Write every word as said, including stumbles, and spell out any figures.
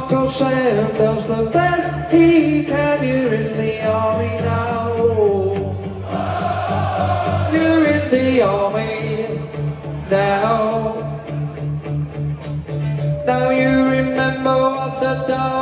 Uncle Sam does the best he can. You're in the army now. You're in the army now. Now you remember what the dog